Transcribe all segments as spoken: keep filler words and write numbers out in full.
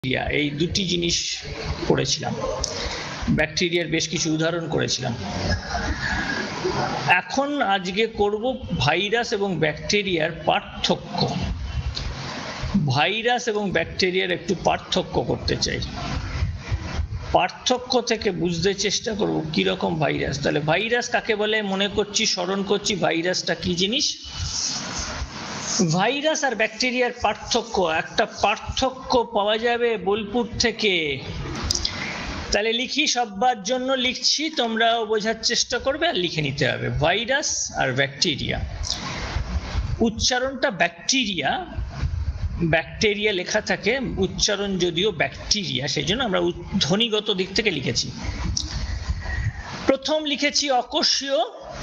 Bacteria, এই দুটি জিনিস পড়েছিলাম। ব্যাকটেরিয়ার বেশ কিছু উদাহরণ করেছিলাম। এখন আজকে করব ভাইরাস এবং ব্যাকটেরিয়ার পার্থক্য। ভাইরাস এবং ব্যাকটেরিয়ার একটু পার্থক্য করতে চাই। পার্থক্য থেকে বুঝতে চেষ্টা করব কি রকম ভাইরাস। তাহলে ভাইরাস কাকে বলে মনে করছি, স্মরণ করছি ভাইরাসটা কি জিনিস। ভাইরাস আর ব্যাকটেরিয়ার পার্থক্য, একটা পার্থক্য পাওয়া যাবে বোলপুর থেকে। তাহলে লিখি, সবার জন্য লিখছি, তোমরাও বোঝার চেষ্টা করবে আর লিখে নিতে হবে। ভাইরাস আর ব্যাকটেরিয়া, উচ্চারণটা ব্যাকটেরিয়া, ব্যাকটেরিয়া লেখা থাকে, উচ্চারণ যদিও ব্যাকটেরিয়া, সেই জন্য আমরা ধ্বনিগত দিক থেকে লিখেছি। প্রথম লিখেছি অকোষীয়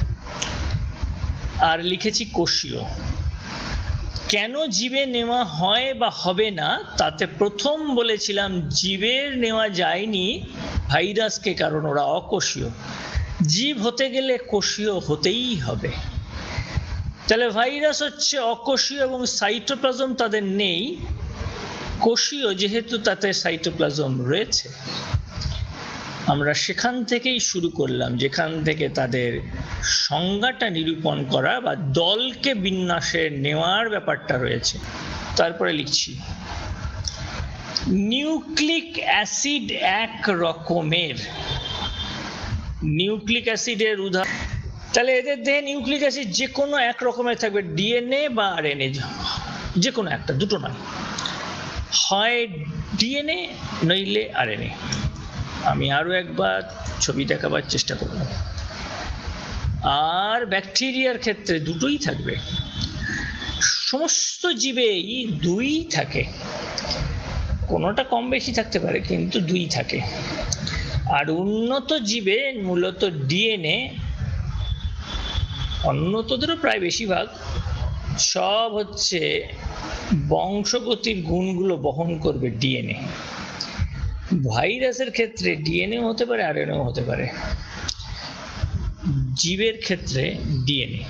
আর লিখেছি কোষীয়। কেন জীবে নেওয়া হয় বা হবে না, তাতে প্রথম বলেছিলাম জীবের নেওয়া যায়নি ভাইরাসকে, কারণ ওরা অকোষীয়। জীব হতে গেলে কোষীয় হতেই হবে। তাহলে ভাইরাস হচ্ছে অকোষীয় এবং সাইটোপ্লাজম তাদের নেই। কোষীয় যেহেতু তাতে সাইটোপ্লাজম রয়েছে। আমরা সেখান থেকেই শুরু করলাম, যেখান থেকে তাদের সংজ্ঞাটা নিরূপণ করা বা দলকে বিন্যাসে নেওয়ার ব্যাপারটা রয়েছে। তারপরে লিখছি নিউক্লিক অ্যাসিড এক রকমের। নিউক্লিক অ্যাসিডের উদাহরণ, তাহলে এদের দেহে নিউক্লিক অ্যাসিড যে কোনো এক রকমের থাকবে, ডিএনএ বা আরএনএ, যে কোনো একটা, দুটো নয়, হয় ডিএনএ নইলে আরএনএ। আমি আরো একবার ছবি দেখাবার চেষ্টা করব। আর ব্যাকটেরিয়ার ক্ষেত্রে দুটোই থাকবে। সমস্ত জীবেই দুই থাকে, কোনোটা কম বেশি থাকতে পারে কিন্তু দুই থাকে। আর উন্নত জীবে মূলত ডিএনএ, অন্যতদেরও প্রায় বেশিরভাগ, সব হচ্ছে বংশগতির গুণগুলো বহন করবে ডিএনএ। ভাইরাসের ক্ষেত্রে ডিএনএ হতে পারে, আরএনএ হতে পারে। জীবের ক্ষেত্রে ডিএনএ।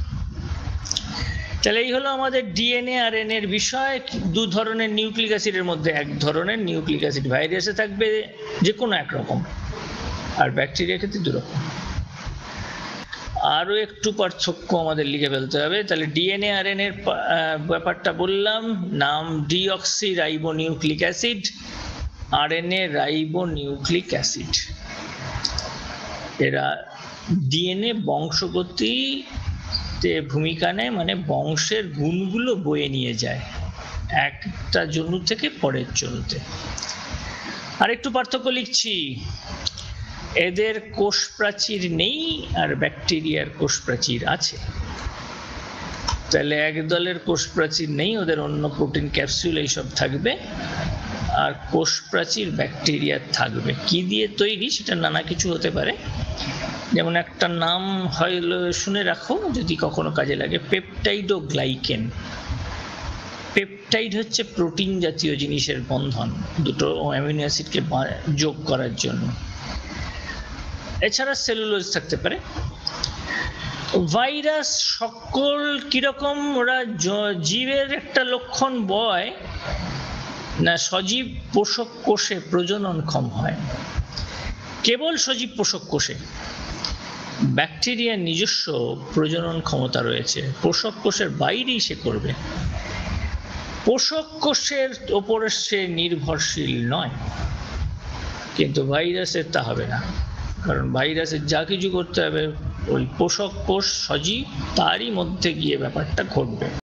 তাহলে এই হলো আমাদের ডিএনএ আর এনএ এর বিষয়। দু ধরনের নিউক্লিক অ্যাসিডের মধ্যে এক ধরনের নিউক্লিক অ্যাসিড ভাইরাসে থাকবে যে কোনো এক রকম, আর ব্যাকটেরিয়ার ক্ষেত্রে দু রকম। আরো একটু পার্থক্য আমাদের লিখে ফেলতে হবে। তাহলে ডিএনএ আর এনএ এর ব্যাপারটা বললাম, নাম deoxy ribo nucleic acid, RNA ribo nucleic acid. এরা ডিএনএ বংশগতিতে ভূমিকা নেয়, মানে বংশের গুণগুলো বয়ে নিয়ে যায় একটা জনু থেকে পরের জনুতে। আর একটু পার্থক্য লিখছি, এদের কোষ প্রাচীর নেই আর ব্যাকটেরিয়ার কোষ প্রাচীর আছে। তাহলে এক দলের কোষ প্রাচীর নেই, ওদের অন্য প্রোটিন ক্যাপসুল এইসব থাকবে, আর কোষ প্রাচীর ব্যাকটেরিয়ার থাকবে। কি দিয়ে তৈরি সেটা নানা কিছু হতে পারে, যেমন একটা নাম হয় শুনে রাখো যদি কখনো কাজে লাগে, পেপটাইডোগ্লাইকেন। পেপটাইড হচ্ছে প্রোটিন জাতীয় জিনিসের বন্ধন, দুটো অ্যামিনো অ্যাসিডকে যোগ করার জন্য। এছাড়া সেলুলোজ থাকতে পারে। ভাইরাস সকল কিরকম, ওরা জীবের একটা লক্ষণ বয় না, সজীব পোষক কোষে প্রজননক্ষম হয়, কেবল সজীব পোষক কোষে। ব্যাকটেরিয়ার নিজস্ব প্রজনন ক্ষমতা রয়েছে, পোষক কোষের বাইরেই সে করবে। পোষক কোষের ওপরে সে নির্ভরশীল নয়, কিন্তু ভাইরাসের তা হবে না, কারণ ভাইরাসের যা কিছু করতে হবে ওই পোষক কোষ সজীব, তারই মধ্যে গিয়ে ব্যাপারটা ঘটবে।